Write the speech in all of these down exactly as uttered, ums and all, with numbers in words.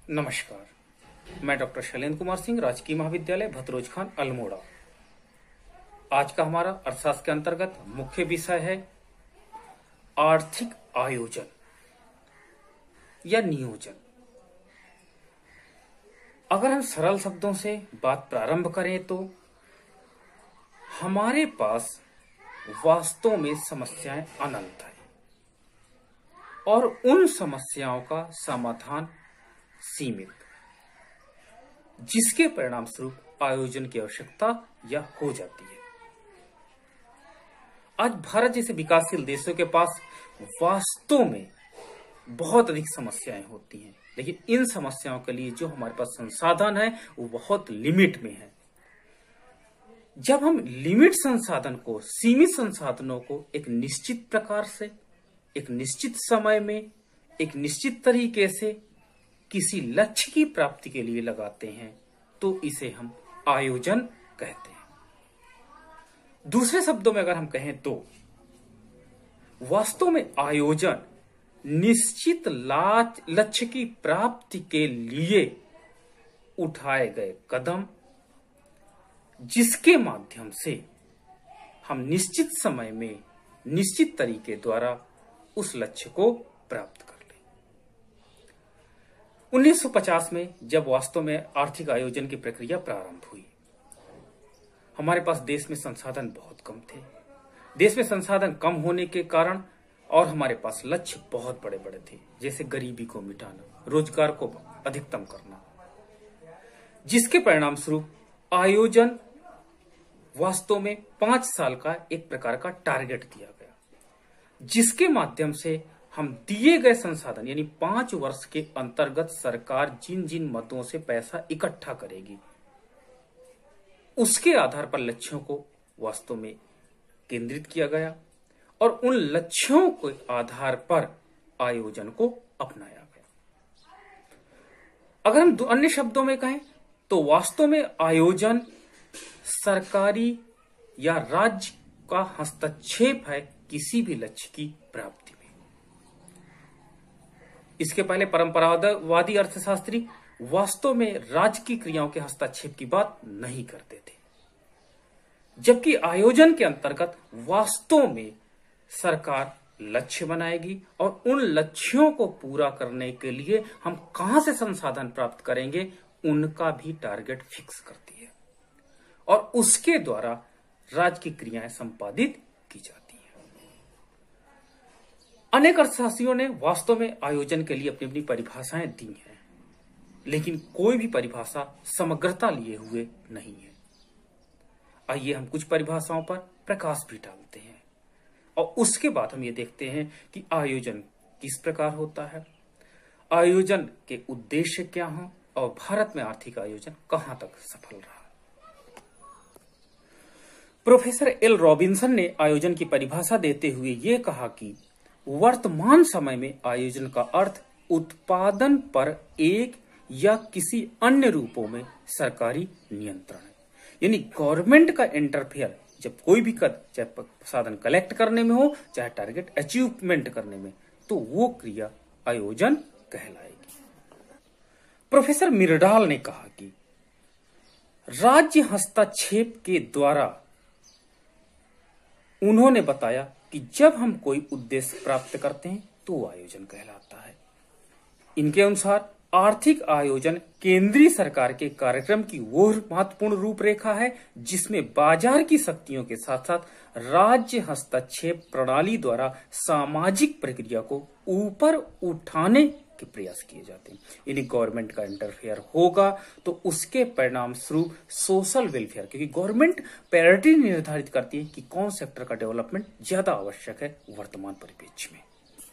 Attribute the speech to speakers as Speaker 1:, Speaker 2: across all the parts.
Speaker 1: नमस्कार, मैं डॉक्टर शैलेंद्र कुमार सिंह, राजकीय महाविद्यालय भतरोज खान, अल्मोड़ा। आज का हमारा अर्थशास्त्र के अंतर्गत मुख्य विषय है आर्थिक आयोजन या नियोजन। अगर हम सरल शब्दों से बात प्रारंभ करें तो हमारे पास वास्तव में समस्याएं अनंत हैं और उन समस्याओं का समाधान सीमित, जिसके परिणाम स्वरूप आयोजन की आवश्यकता या हो जाती है। आज भारत जैसे विकासशील देशों के पास वास्तव में बहुत अधिक समस्याएं होती हैं, लेकिन इन समस्याओं के लिए जो हमारे पास संसाधन है वो बहुत लिमिट में है। जब हम लिमिट संसाधन को, सीमित संसाधनों को एक निश्चित प्रकार से, एक निश्चित समय में, एक निश्चित तरीके से किसी लक्ष्य की प्राप्ति के लिए लगाते हैं तो इसे हम आयोजन कहते हैं। दूसरे शब्दों में अगर हम कहें तो वास्तव में आयोजन निश्चित लक्ष्य की प्राप्ति के लिए उठाए गए कदम, जिसके माध्यम से हम निश्चित समय में निश्चित तरीके द्वारा उस लक्ष्य को प्राप्त कर लें। उन्नीस सौ पचास में जब वास्तव में आर्थिक आयोजन की प्रक्रिया प्रारंभ हुई, हमारे पास देश में संसाधन बहुत कम थे। देश में संसाधन कम होने के कारण और हमारे पास लक्ष्य बहुत बड़े बड़े थे, जैसे गरीबी को मिटाना, रोजगार को अधिकतम करना, जिसके परिणाम स्वरूप आयोजन वास्तव में पांच साल का एक प्रकार का टारगेट दिया गया, जिसके माध्यम से हम दिए गए संसाधन यानी पांच वर्ष के अंतर्गत सरकार जिन जिन मदों से पैसा इकट्ठा करेगी, उसके आधार पर लक्ष्यों को वास्तव में केंद्रित किया गया और उन लक्ष्यों के आधार पर आयोजन को अपनाया गया। अगर हम अन्य शब्दों में कहें तो वास्तव में आयोजन सरकारी या राज्य का हस्तक्षेप है किसी भी लक्ष्य की प्राप्ति में। इसके पहले परंपरावादी अर्थशास्त्री वास्तव में राज्य की क्रियाओं के हस्तक्षेप की बात नहीं करते थे, जबकि आयोजन के अंतर्गत वास्तव में सरकार लक्ष्य बनाएगी और उन लक्ष्यों को पूरा करने के लिए हम कहां से संसाधन प्राप्त करेंगे उनका भी टारगेट फिक्स करती है और उसके द्वारा राज्य की क्रियाएं संपादित की जाती है। अनेक अर्थशास्त्रियों ने वास्तव में आयोजन के लिए अपनी अपनी परिभाषाएं दी हैं, लेकिन कोई भी परिभाषा समग्रता लिए हुए नहीं है। आइए हम कुछ परिभाषाओं पर प्रकाश भी डालते हैं और उसके बाद हम ये देखते हैं कि आयोजन किस प्रकार होता है, आयोजन के उद्देश्य क्या हैं और भारत में आर्थिक आयोजन कहां तक सफल रहा। प्रोफेसर एल रॉबिन्सन ने आयोजन की परिभाषा देते हुए यह कहा कि वर्तमान समय में आयोजन का अर्थ उत्पादन पर एक या किसी अन्य रूपों में सरकारी नियंत्रण है। यानी गवर्नमेंट का इंटरफेयर जब कोई भी कद, चाहे साधन कलेक्ट करने में हो चाहे टारगेट अचीवमेंट करने में, तो वो क्रिया आयोजन कहलाएगी। प्रोफेसर मिरडाल ने कहा कि राज्य हस्तक्षेप के द्वारा उन्होंने बताया कि जब हम कोई उद्देश्य प्राप्त करते हैं तो वो आयोजन कहलाता है। इनके अनुसार आर्थिक आयोजन केंद्रीय सरकार के कार्यक्रम की वो महत्वपूर्ण रूपरेखा है जिसमें बाजार की शक्तियों के साथ साथ राज्य हस्तक्षेप प्रणाली द्वारा सामाजिक प्रक्रिया को ऊपर उठाने के प्रयास किए जाते हैं। यानी गवर्नमेंट का इंटरफेयर होगा तो उसके परिणाम स्वरूप सोशल वेलफेयर, क्योंकि गवर्नमेंट प्रायोरिटी निर्धारित करती है कि कौन सेक्टर का डेवलपमेंट ज्यादा आवश्यक है वर्तमान परिप्रेक्ष्य में।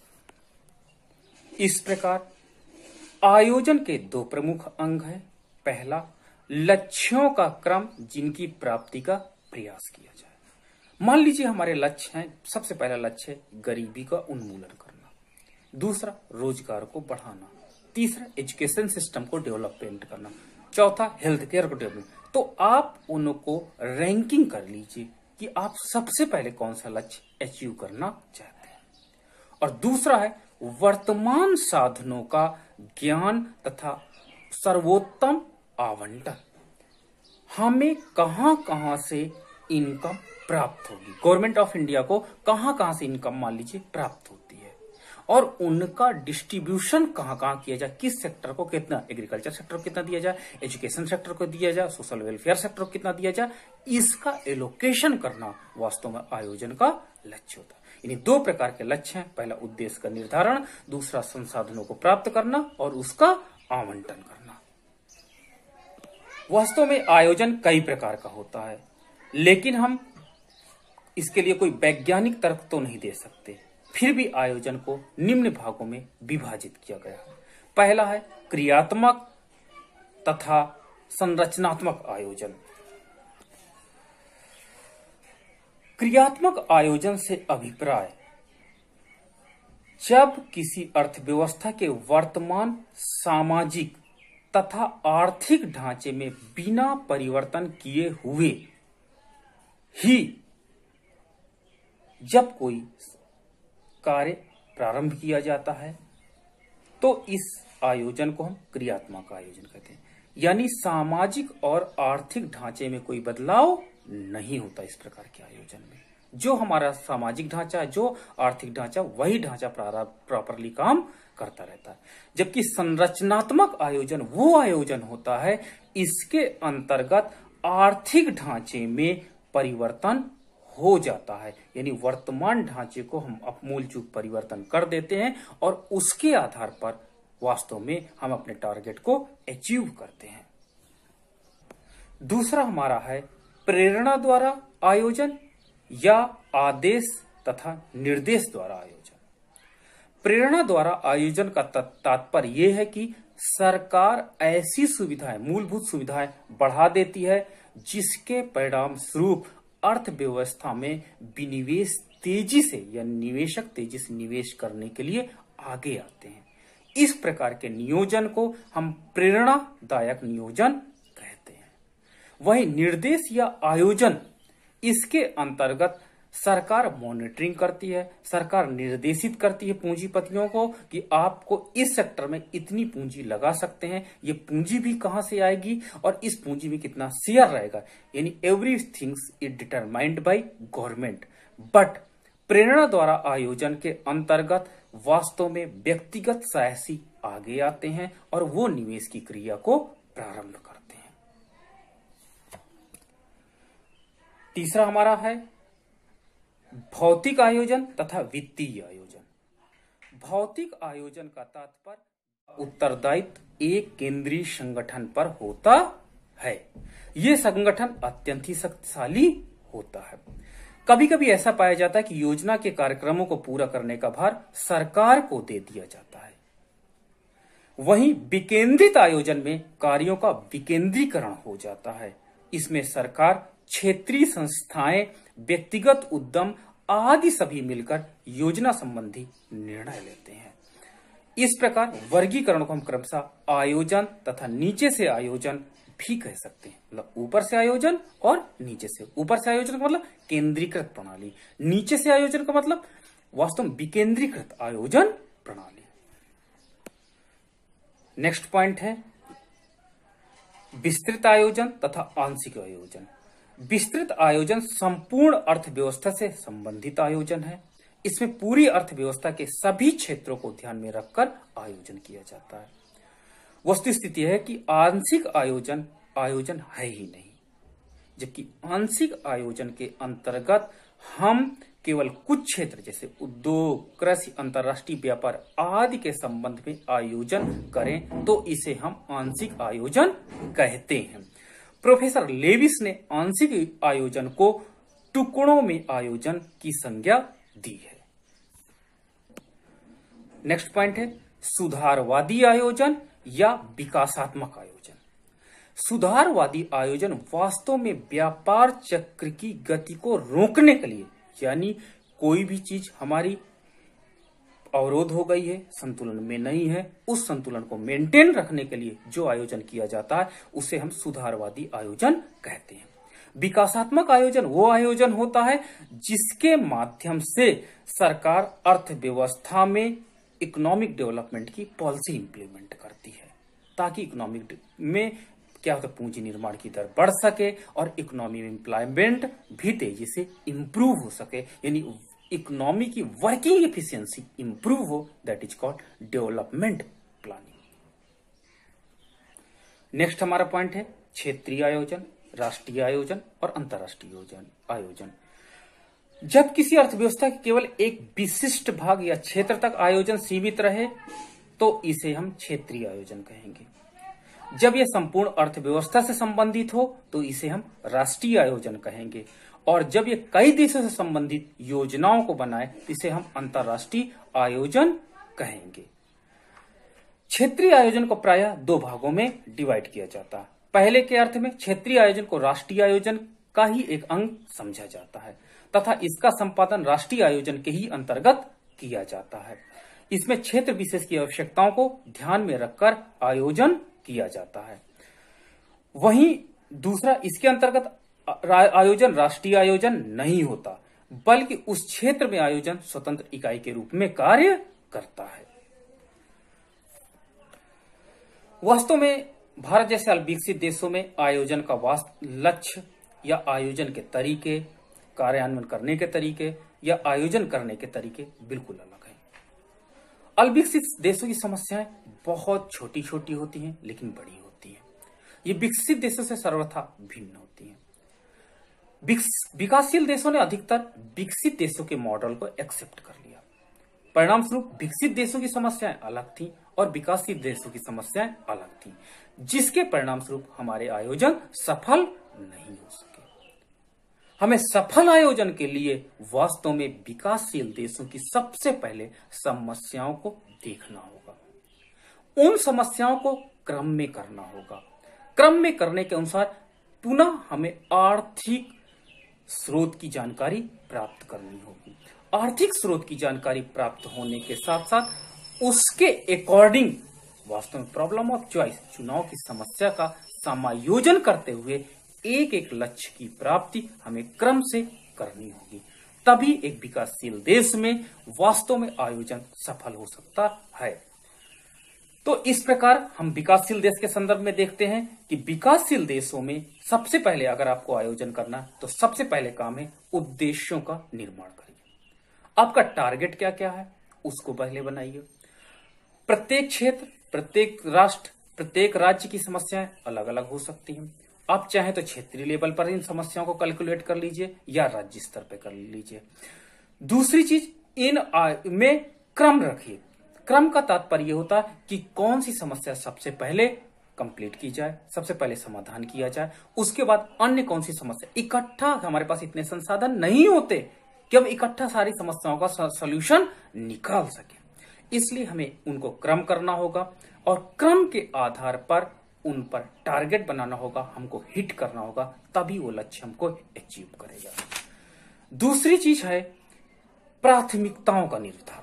Speaker 1: इस प्रकार आयोजन के दो प्रमुख अंग हैं। पहला, लक्ष्यों का क्रम जिनकी प्राप्ति का प्रयास किया जाए। मान लीजिए हमारे लक्ष्य हैं, सबसे पहला लक्ष्य है गरीबी का उन्मूलन करना, दूसरा रोजगार को बढ़ाना, तीसरा एजुकेशन सिस्टम को डेवलपमेंट करना, चौथा हेल्थ केयर को डेवलपमेंट। तो आप उनको रैंकिंग कर लीजिए कि आप सबसे पहले कौन सा लक्ष्य अचीव करना चाहते हैं। और दूसरा है वर्तमान साधनों का ज्ञान तथा सर्वोत्तम आवंटन, हमें कहां कहां से इनकम प्राप्त होगी, गवर्नमेंट ऑफ इंडिया को कहां कहां से इनकम मान लीजिए प्राप्त होती है, और उनका डिस्ट्रीब्यूशन कहां कहां किया जाए, किस सेक्टर को कितना, एग्रीकल्चर सेक्टर को कितना दिया जाए, एजुकेशन सेक्टर को दिया जाए, सोशल वेलफेयर सेक्टर को कितना दिया जाए, इसका एलोकेशन करना वास्तव में आयोजन का लक्ष्य होता है। यानी दो प्रकार के लक्ष्य हैं, पहला उद्देश्य का निर्धारण, दूसरा संसाधनों को प्राप्त करना और उसका आवंटन करना। वास्तव में आयोजन कई प्रकार का होता है, लेकिन हम इसके लिए कोई वैज्ञानिक तर्क तो नहीं दे सकते, फिर भी आयोजन को निम्न भागों में विभाजित किया गया है। पहला है क्रियात्मक तथा संरचनात्मक आयोजन। क्रियात्मक आयोजन से अभिप्राय जब किसी अर्थव्यवस्था के वर्तमान सामाजिक तथा आर्थिक ढांचे में बिना परिवर्तन किए हुए ही जब कोई कार्य प्रारंभ किया जाता है तो इस आयोजन को हम क्रियात्मक आयोजन कहते हैं। यानी सामाजिक और आर्थिक ढांचे में कोई बदलाव नहीं होता इस प्रकार के आयोजन में। जो हमारा सामाजिक ढांचा, जो आर्थिक ढांचा, वही ढांचा प्रॉपरली काम करता रहता है। जबकि संरचनात्मक आयोजन वो आयोजन होता है इसके अंतर्गत आर्थिक ढांचे में परिवर्तन हो जाता है, यानी वर्तमान ढांचे को हम आमूलचूल परिवर्तन कर देते हैं और उसके आधार पर वास्तव में हम अपने टारगेट को अचीव करते हैं। दूसरा हमारा है प्रेरणा द्वारा आयोजन या आदेश तथा निर्देश द्वारा आयोजन। प्रेरणा द्वारा आयोजन का तात्पर्य यह है कि सरकार ऐसी सुविधाएं, मूलभूत सुविधाएं बढ़ा देती है जिसके परिणाम स्वरूप अर्थव्यवस्था में विनिवेश तेजी से या निवेशक तेजी से निवेश करने के लिए आगे आते हैं। इस प्रकार के नियोजन को हम प्रेरणादायक नियोजन कहते हैं। वही निर्देश या आयोजन, इसके अंतर्गत सरकार मॉनिटरिंग करती है, सरकार निर्देशित करती है पूंजीपतियों को कि आपको इस सेक्टर में इतनी पूंजी लगा सकते हैं, ये पूंजी भी कहां से आएगी और इस पूंजी में कितना शेयर रहेगा। यानी everything is determined by government. But प्रेरणा द्वारा आयोजन के अंतर्गत वास्तव में व्यक्तिगत साहसी आगे आते हैं और वो निवेश की क्रिया को प्रारंभ करते हैं। तीसरा हमारा है भौतिक आयोजन तथा वित्तीय आयोजन। भौतिक आयोजन का तात्पर्य उत्तरदायित्व एक केंद्रीय संगठन पर होता है। यह संगठन अत्यंत ही शक्तिशाली होता है। कभी कभी ऐसा पाया जाता है कि योजना के कार्यक्रमों को पूरा करने का भार सरकार को दे दिया जाता है। वहीं विकेंद्रित आयोजन में कार्यों का विकेंद्रीकरण हो जाता है। इसमें सरकार, क्षेत्रीय संस्थाएं, व्यक्तिगत उद्यम आदि सभी मिलकर योजना संबंधी निर्णय लेते हैं। इस प्रकार वर्गीकरण को हम क्रमशः आयोजन तथा नीचे से आयोजन भी कह सकते हैं। मतलब ऊपर से आयोजन और नीचे से। ऊपर से आयोजन का मतलब केंद्रीकृत प्रणाली, नीचे से आयोजन का मतलब वास्तव में विकेंद्रीकृत आयोजन प्रणाली। नेक्स्ट पॉइंट है विस्तृत आयोजन तथा आंशिक आयोजन। विस्तृत आयोजन संपूर्ण अर्थव्यवस्था से संबंधित आयोजन है। इसमें पूरी अर्थव्यवस्था के सभी क्षेत्रों को ध्यान में रखकर आयोजन किया जाता है। वस्तुस्थिति है कि आंशिक आयोजन आयोजन है ही नहीं, जबकि आंशिक आयोजन के अंतर्गत हम केवल कुछ क्षेत्र जैसे उद्योग, कृषि, अंतर्राष्ट्रीय व्यापार आदि के संबंध में आयोजन करें तो इसे हम आंशिक आयोजन कहते हैं। प्रोफेसर लेविस ने आंशिक आयोजन को टुकड़ों में आयोजन की संज्ञा दी है। नेक्स्ट पॉइंट है सुधारवादी आयोजन या विकासात्मक आयोजन। सुधारवादी आयोजन वास्तव में व्यापार चक्र की गति को रोकने के लिए, यानी कोई भी चीज हमारी अवरोध हो गई है, संतुलन में नहीं है, उस संतुलन को मेंटेन रखने के लिए जो आयोजन किया जाता है उसे हम सुधारवादी आयोजन कहते हैं। विकासात्मक आयोजन वो आयोजन होता है जिसके माध्यम से सरकार अर्थव्यवस्था में इकोनॉमिक डेवलपमेंट की पॉलिसी इंप्लीमेंट करती है। ताकि इकोनॉमिक में क्या होता है, पूंजी निर्माण की दर बढ़ सके और इकोनॉमी में एम्प्लॉयमेंट भी तेजी से इंप्रूव हो सके, यानी इकोनॉमी की वर्किंग एफिशिएंसी इंप्रूव हो। That is called development planning. Next हमारा पॉइंट है क्षेत्रीय आयोजन, राष्ट्रीय आयोजन और अंतर्राष्ट्रीय आयोजन आयोजन जब किसी अर्थव्यवस्था के केवल एक विशिष्ट भाग या क्षेत्र तक आयोजन सीमित रहे तो इसे हम क्षेत्रीय आयोजन कहेंगे। जब यह संपूर्ण अर्थव्यवस्था से संबंधित हो तो इसे हम राष्ट्रीय आयोजन कहेंगे, और जब ये कई देशों से संबंधित योजनाओं को बनाए इसे हम अंतर्राष्ट्रीय आयोजन कहेंगे। क्षेत्रीय आयोजन को प्रायः दो भागों में डिवाइड किया जाता है। पहले के अर्थ में क्षेत्रीय आयोजन को राष्ट्रीय आयोजन का ही एक अंग समझा जाता है तथा इसका संपादन राष्ट्रीय आयोजन के ही अंतर्गत किया जाता है। इसमें क्षेत्र विशेष की आवश्यकताओं को ध्यान में रखकर आयोजन किया जाता है। वहीं दूसरा, इसके अंतर्गत आयोजन राष्ट्रीय आयोजन नहीं होता, बल्कि उस क्षेत्र में आयोजन स्वतंत्र इकाई के रूप में कार्य करता है। वास्तव में भारत जैसे अल्पविकसित देशों में आयोजन का वास्तव लक्ष्य या आयोजन के तरीके, कार्यान्वयन करने के तरीके या आयोजन करने के तरीके बिल्कुल अलग हैं। अल्पविकसित देशों की समस्याएं बहुत छोटी छोटी होती हैं लेकिन बड़ी होती हैं। ये विकसित देशों से सर्वथा भिन्न होती हैं। विकासशील देशों ने अधिकतर विकसित देशों के मॉडल को एक्सेप्ट कर लिया। परिणाम स्वरूप विकसित देशों की समस्याएं अलग थीं और विकासशील देशों की समस्याएं अलग थीं, जिसके परिणाम स्वरूप हमारे आयोजन सफल नहीं हो सके। हमें सफल आयोजन के लिए वास्तव में विकासशील देशों की सबसे पहले समस्याओं को देखना होगा, उन समस्याओं को क्रम में करना होगा। क्रम में करने के अनुसार पुनः हमें आर्थिक स्रोत की जानकारी प्राप्त करनी होगी। आर्थिक स्रोत की जानकारी प्राप्त होने के साथ साथ उसके अकॉर्डिंग वास्तव में प्रॉब्लम ऑफ चॉइस, चुनाव की समस्या का समायोजन करते हुए एक एक लक्ष्य की प्राप्ति हमें क्रम से करनी होगी। तभी एक विकासशील देश में वास्तव में आयोजन सफल हो सकता है। तो इस प्रकार हम विकासशील देश के संदर्भ में देखते हैं कि विकासशील देशों में सबसे पहले अगर आपको आयोजन करना तो सबसे पहले काम है उद्देश्यों का निर्माण करिए। आपका टारगेट क्या क्या है उसको पहले बनाइए। प्रत्येक क्षेत्र, प्रत्येक राष्ट्र, प्रत्येक राज्य की समस्याएं अलग अलग हो सकती हैं। आप चाहें तो क्षेत्रीय लेवल पर इन समस्याओं को कैलकुलेट कर लीजिए या राज्य स्तर पर कर लीजिए। दूसरी चीज, इन में क्रम रखिए। क्रम का तात्पर्य होता है कि कौन सी समस्या सबसे पहले कंप्लीट की जाए, सबसे पहले समाधान किया जाए, उसके बाद अन्य कौन सी समस्या। इकट्ठा हमारे पास इतने संसाधन नहीं होते कि हम इकट्ठा सारी समस्याओं का सॉल्यूशन निकाल सके, इसलिए हमें उनको क्रम करना होगा और क्रम के आधार पर उन पर टारगेट बनाना होगा, हमको हिट करना होगा, तभी वो लक्ष्य हमको अचीव करेगा। दूसरी चीज है प्राथमिकताओं का निर्धारण।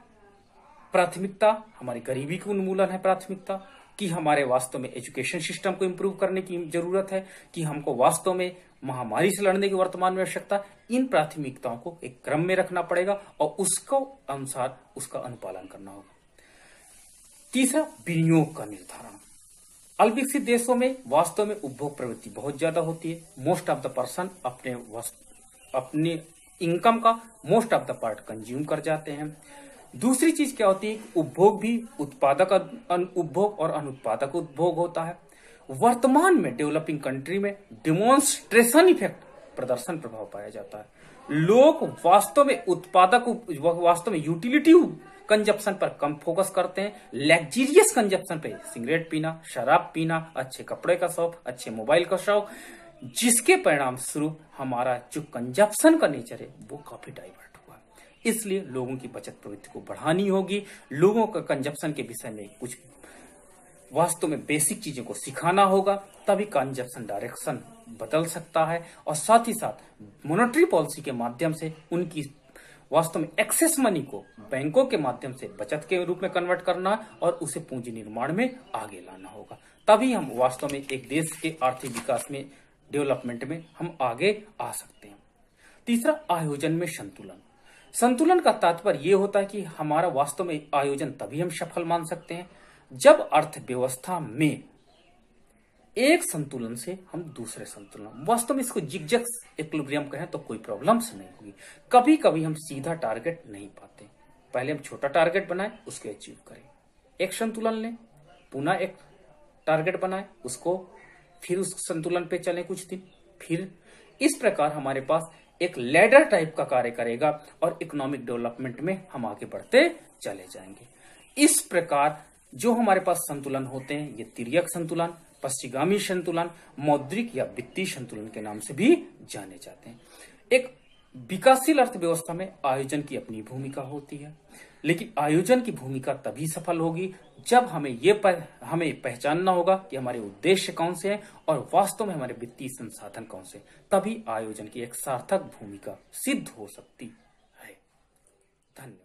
Speaker 1: प्राथमिकता हमारी गरीबी का उन्मूलन है। प्राथमिकता कि हमारे वास्तव में एजुकेशन सिस्टम को इंप्रूव करने की जरूरत है, कि हमको वास्तव में महामारी से लड़ने की वर्तमान में आवश्यकता। इन प्राथमिकताओं को एक क्रम में रखना पड़ेगा और उसको अनुसार उसका अनुपालन करना होगा। तीसरा, विनियोग का निर्धारण। अल्पविकसित देशों में वास्तव में उपभोग प्रवृत्ति बहुत ज्यादा होती है। मोस्ट ऑफ द पर्सन अपने अपने इनकम का most of the part consume कर जाते हैं। दूसरी चीज क्या होती है, उपभोग भी उत्पादक उपभोग और अनुत्पादक उपभोग होता है। वर्तमान में डेवलपिंग कंट्री में डिमॉन्स्ट्रेशन इफेक्ट, प्रदर्शन प्रभाव पाया जाता है। लोग वास्तव में उत्पादक वास्तव में यूटिलिटी कंजप्शन पर कम फोकस करते हैं, लग्जरियस कंजप्शन पे, सिगरेट पीना, शराब पीना, अच्छे कपड़े का शौक, अच्छे मोबाइल का शौक, जिसके परिणाम स्वरूप हमारा जो कंजप्शन का नेचर है वो काफी डाइवर्ट हुआ। इसलिए लोगों की बचत प्रवृत्ति को बढ़ानी होगी। लोगों का कंजप्शन के विषय में कुछ वास्तव में बेसिक चीजों को सिखाना होगा, तभी कंजप्शन डायरेक्शन बदल सकता है। और साथ ही साथ मॉनेटरी पॉलिसी के माध्यम से उनकी वास्तव में एक्सेस मनी को बैंकों के माध्यम से बचत के रूप में कन्वर्ट करना और उसे पूंजी निर्माण में आगे लाना होगा। तभी हम वास्तव में एक देश के आर्थिक विकास में, डेवलपमेंट में हम आगे आ सकते हैं। तीसरा, आयोजन में संतुलन। संतुलन का तात्पर्य यह होता है कि हमारा वास्तव में आयोजन तभी हम सफल मान सकते हैं जब अर्थव्यवस्था में एक संतुलन से हम दूसरे संतुलन, वास्तव में इसको जिगजैग इक्विलिब्रियम कहें तो कोई प्रॉब्लम्स नहीं होगी। कभी कभी हम सीधा टारगेट नहीं पाते, पहले हम छोटा टारगेट बनाएं, उसको अचीव करें, एक संतुलन लें, पुनः एक टारगेट बनाएं, उसको फिर उस संतुलन पे चलें कुछ दिन, फिर इस प्रकार हमारे पास एक लैडर टाइप का कार्य करेगा और इकोनॉमिक डेवलपमेंट में हम आगे बढ़ते चले जाएंगे। इस प्रकार जो हमारे पास संतुलन होते हैं, ये तिर्यक संतुलन, पश्चिगामी संतुलन, मौद्रिक या वित्तीय संतुलन के नाम से भी जाने जाते हैं। एक विकासशील अर्थव्यवस्था में आयोजन की अपनी भूमिका होती है, लेकिन आयोजन की भूमिका तभी सफल होगी जब हमें ये पर, हमें पहचानना होगा कि हमारे उद्देश्य कौन से हैं और वास्तव में हमारे वित्तीय संसाधन कौन से, तभी आयोजन की एक सार्थक भूमिका सिद्ध हो सकती है। धन्यवाद।